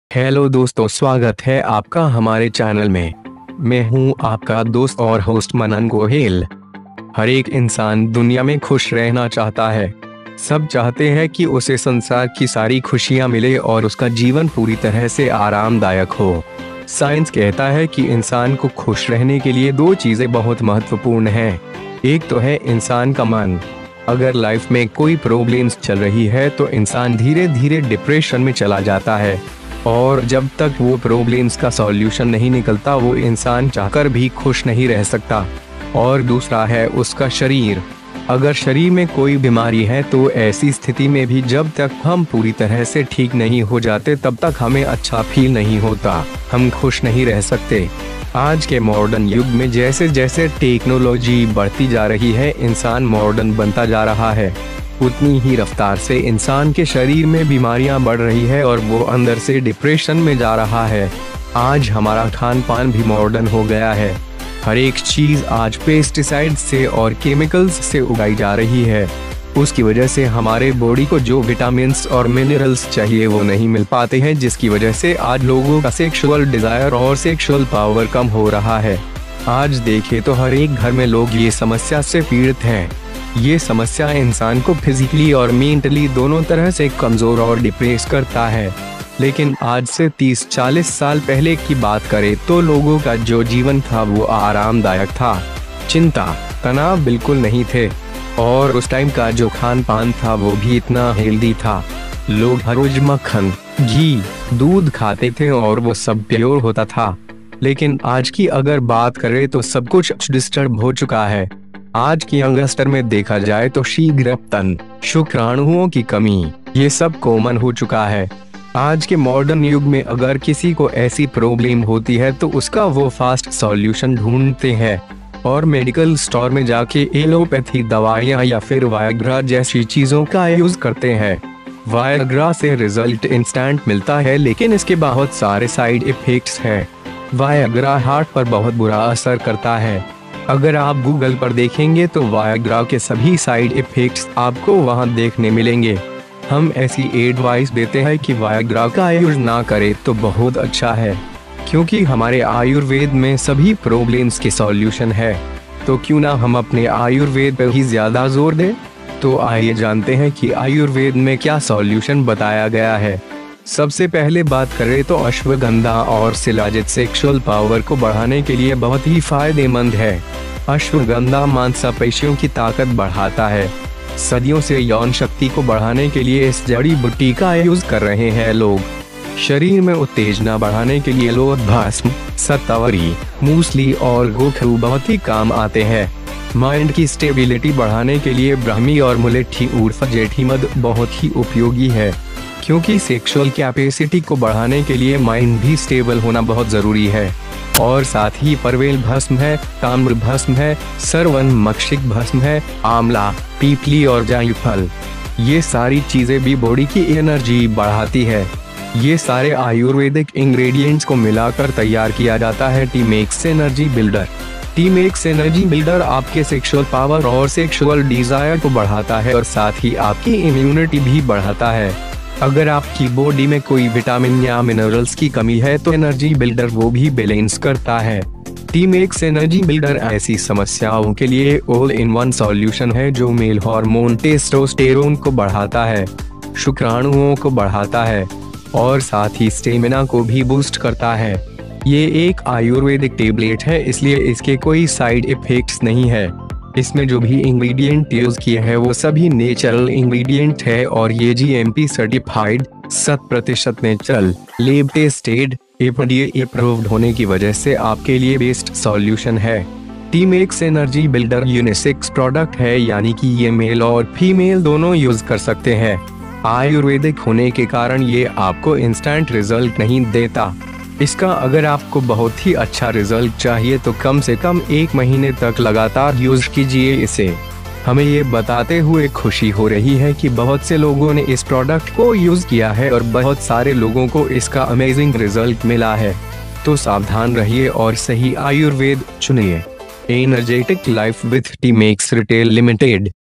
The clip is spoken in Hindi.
हेलो दोस्तों, स्वागत है आपका हमारे चैनल में। मैं हूं आपका दोस्त और होस्ट मनन गोहेल। हर एक इंसान दुनिया में खुश रहना चाहता है। सब चाहते हैं कि उसे संसार की सारी खुशियां मिले और उसका जीवन पूरी तरह से आरामदायक हो। साइंस कहता है कि इंसान को खुश रहने के लिए दो चीजें बहुत महत्वपूर्ण हैं। एक तो है इंसान का मन। अगर लाइफ में कोई प्रॉब्लम्स चल रही है तो इंसान धीरे धीरे डिप्रेशन में चला जाता है, और जब तक वो प्रॉब्लम्स का सॉल्यूशन नहीं निकलता वो इंसान चाहकर भी खुश नहीं रह सकता। और दूसरा है उसका शरीर। अगर शरीर में कोई बीमारी है तो ऐसी स्थिति में भी जब तक हम पूरी तरह से ठीक नहीं हो जाते तब तक हमें अच्छा फील नहीं होता, हम खुश नहीं रह सकते। आज के मॉडर्न युग में जैसे जैसे टेक्नोलॉजी बढ़ती जा रही है, इंसान मॉडर्न बनता जा रहा है, उतनी ही रफ्तार से इंसान के शरीर में बीमारियां बढ़ रही है और वो अंदर से डिप्रेशन में जा रहा है। आज हमारा खान पान भी मॉडर्न हो गया है। हर एक चीज आज पेस्टिसाइड से और केमिकल्स से उगाई जा रही है। उसकी वजह से हमारे बॉडी को जो विटामिन्स और मिनरल्स चाहिए वो नहीं मिल पाते हैं, जिसकी वजह से आज लोगों का सेक्सुअल डिजायर और सेक्सुअल पावर कम हो रहा है। आज देखें तो हर एक घर में लोग ये समस्या से पीड़ित हैं। ये समस्या इंसान को फिजिकली और मेंटली दोनों तरह से कमजोर और डिप्रेस करता है। लेकिन आज से 30-40 साल पहले की बात करें तो लोगों का जो जीवन था वो आरामदायक था। चिंता तनाव बिल्कुल नहीं थे, और उस टाइम का जो खान पान था वो भी इतना हेल्दी था। लोग हर रोज मक्खन, घी, दूध खाते थे और वो सब प्योर होता था। लेकिन आज की अगर बात करें तो सब कुछ डिस्टर्ब हो चुका है। आज की यंगस्टर में देखा जाए तो शीघ्र पतन, शुक्राणुओं की कमी, ये सब कॉमन हो चुका है। आज के मॉडर्न युग में अगर किसी को ऐसी प्रॉब्लम होती है तो उसका वो फास्ट सॉल्यूशन ढूंढते हैं और मेडिकल स्टोर में जाके एलोपैथी दवाइयाँ या फिर वायग्रा जैसी चीजों का यूज करते हैं। वायग्रा से रिजल्ट इंस्टेंट मिलता है, लेकिन इसके बहुत सारे साइड इफेक्ट्स हैं। वायग्रा हार्ट पर बहुत बुरा असर करता है। अगर आप गूगल पर देखेंगे तो वायग्रा के सभी साइड इफेक्ट्स आपको वहां देखने मिलेंगे। हम ऐसी एडवाइस देते हैं कि वायग्रा का यूज ना करें तो बहुत अच्छा है, क्योंकि हमारे आयुर्वेद में सभी प्रॉब्लम्स के सॉल्यूशन है। तो क्यों ना हम अपने आयुर्वेद पर ही ज्यादा जोर दें। तो आइए जानते हैं कि आयुर्वेद में क्या सॉल्यूशन बताया गया है। सबसे पहले बात करें तो अश्वगंधा और शिलाजित सेक्सुअल पावर को बढ़ाने के लिए बहुत ही फायदेमंद है। अश्वगंधा मांसपेशियों की ताकत बढ़ाता है। सदियों से यौन शक्ति को बढ़ाने के लिए इस जड़ी बूटी का यूज कर रहे हैं लोग। शरीर में उत्तेजना बढ़ाने के लिए लोग भस्म, शतावरी, मूसली और गोखरू बहुत ही काम आते हैं। माइंड की स्टेबिलिटी बढ़ाने के लिए ब्राह्मी और मुलेठी उर्फ जेठीमध बहुत ही उपयोगी है, क्योंकि सेक्सुअल कैपेसिटी को बढ़ाने के लिए माइंड भी स्टेबल होना बहुत जरूरी है। और साथ ही परवेल भस्म है, ताम्र भस्म है, सरवन मक्षिक भस्म है, आंवला, पीपली और जायफल, ये सारी चीजें भी बॉडी की एनर्जी बढ़ाती है। ये सारे आयुर्वेदिक इंग्रेडिएंट्स को मिलाकर तैयार किया जाता है Timex energy builder. Timex energy builder आपके सेक्सुअल पावर और सेक्सुअल डिजायर को बढ़ाता है और साथ ही आपकी इम्यूनिटी भी बढ़ाता है। अगर आपकी बॉडी में कोई विटामिन या मिनरल्स की कमी है तो एनर्जी बिल्डर वो भी बैलेंस करता है। टीमेक्स एनर्जी बिल्डर ऐसी समस्याओं के लिए ऑल इन वन सॉल्यूशन है जो मेल हार्मोन टेस्टोस्टेरोन को बढ़ाता है, शुक्राणुओं को बढ़ाता है और साथ ही स्टेमिना को भी बूस्ट करता है। ये एक आयुर्वेदिक टेबलेट है, इसलिए इसके कोई साइड इफेक्ट्स नहीं है। इसमें जो भी इंग्रेडिएंट यूज किए हैं वो सभी नेचुरल इंग्रेडिएंट है और ये GMP certified 100% natural, lab tested, FDA approved होने की वजह से आपके लिए बेस्ट सॉल्यूशन है। Timex energy builder unisex product है, यानी कि ये मेल और फीमेल दोनों यूज कर सकते हैं। आयुर्वेदिक होने के कारण ये आपको इंस्टेंट रिजल्ट नहीं देता। इसका अगर आपको बहुत ही अच्छा रिजल्ट चाहिए तो कम से कम 1 महीने तक लगातार यूज कीजिए इसे। हमें ये बताते हुए खुशी हो रही है कि बहुत से लोगों ने इस प्रोडक्ट को यूज किया है और बहुत सारे लोगों को इसका अमेजिंग रिजल्ट मिला है। तो सावधान रहिए और सही आयुर्वेद चुनिए। Energetic life with Timex retail limited.